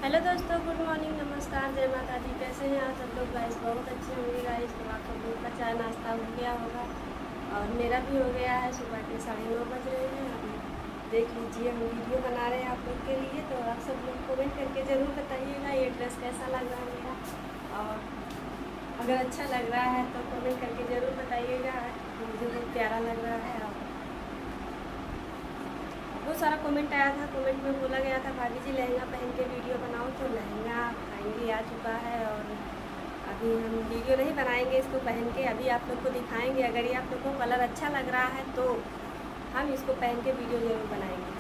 Hello दोस्तों, good morning, नमस्कार, जय माता दी। कैसे हैं आप सब लोग? गाइस बहुत अच्छे होंगे गाइस। तो आप सब लोग का चाय नाश्ता हो गया होगा और मेरा भी हो गया है। सुबह के 9:30 बज रहे हैं। अभी देख लीजिए, हम वीडियो बना रहे हैं आप लोग के लिए। तो आप सब लोग कमेंट करके ज़रूर बताइएगा ये ड्रेस कैसा लग रहा है मेरा। और अगर अच्छा लग रहा है तो कमेंट करके ज़रूर बताइएगा। मुझे बहुत प्यारा लग रहा है। और बहुत सारा कमेंट आया था। कमेंट में बोला गया था भाभी जी लहंगा पहन के वीडियो बनाओ। तो लहंगा फाइनली आ चुका है और अभी हम वीडियो नहीं बनाएंगे इसको पहन के। अभी आप लोग को दिखाएंगे। अगर ये आप लोग को कलर अच्छा लग रहा है तो हम इसको पहन के वीडियो ज़रूर बनाएंगे।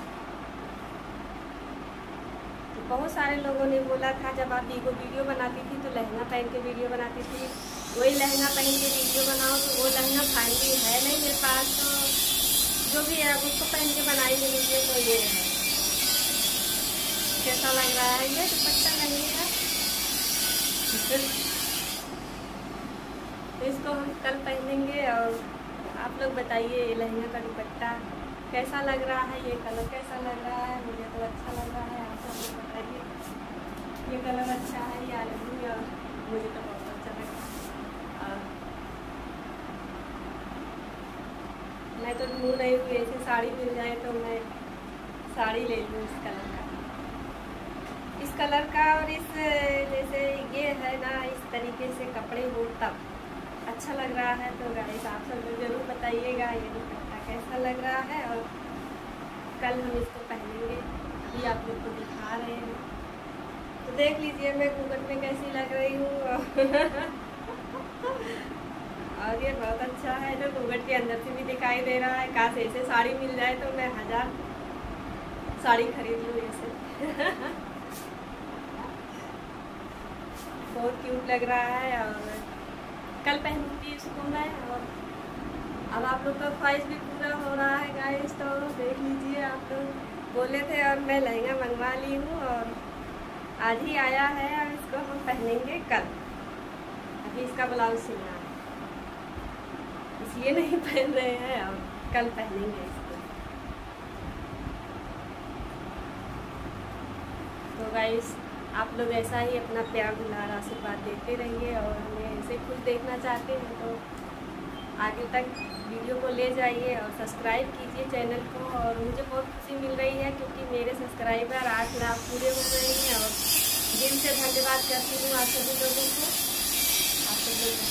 तो बहुत सारे लोगों ने बोला था जब आप वीडियो बनाती थी तो लहंगा पहन के वीडियो बनाती थी, वही लहंगा पहन के वीडियो बनाओ। तो वो लहंगा फाइनली है नहीं मेरे पास। तो जो भी है अब उसको पहन के बनाएंगे वीडियो। तो ये है, कैसा लग रहा है ये दुपट्टा लगेगा। तो इसको हम कल पहनेंगे और आप लोग बताइए ये लहंगा का दुपट्टा कैसा लग रहा है, ये कलर कैसा लग रहा है। मुझे तो अच्छा लग रहा है। आप सब लोग बताइए ये कलर अच्छा है या नहीं। और मुझे तो बहुत अच्छा लग रहा है। और मैं तो ढूंढ रही हूँ ऐसी साड़ी मिल जाए तो मैं साड़ी ले लूँ इस कलर का। और इस जैसे ये है ना, इस तरीके से कपड़े हो तब अच्छा लग रहा है। तो गाइस आप सब लोग जरूर बताइएगा ये दुपट्टा कैसा लग रहा है। और कल हम इसको पहनेंगे। अभी आप लोग को दिखा रहे हैं तो देख लीजिए मैं घूंघट में कैसी लग रही हूँ। और ये बहुत अच्छा है जो घूंघट के अंदर से भी दिखाई दे रहा है। काश ऐसे साड़ी मिल जाए तो मैं 1000 साड़ी खरीद लूँ ऐसे। बहुत क्यूट लग रहा है और कल पहनूंगी इसको मैं। और अब आप लोग का ख्वाहिश भी पूरा हो रहा है गाइस। तो देख लीजिए, आप लोग बोले थे और मैं लहंगा मंगवा ली हूँ और आज ही आया है। और इसको हम पहनेंगे कल। अभी इसका ब्लाउज सिलना है इसलिए नहीं पहन रहे हैं और कल पहनेंगे इसको। तो गाइस आप लोग ऐसा ही अपना प्यार दुलार आशीर्वाद देते रहिए। और हमें ऐसे खुद देखना चाहते हैं तो आगे तक वीडियो को ले जाइए और सब्सक्राइब कीजिए चैनल को। और मुझे बहुत खुशी मिल रही है क्योंकि मेरे सब्सक्राइबर 8 लाख पूरे हो गए हैं। और दिल से धन्यवाद करती हूँ आप सभी लोगों को। आप सब लोग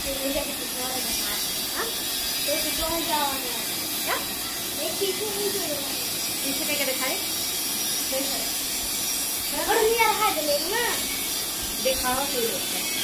पीछे लेकर दिखाए दिखाओ तो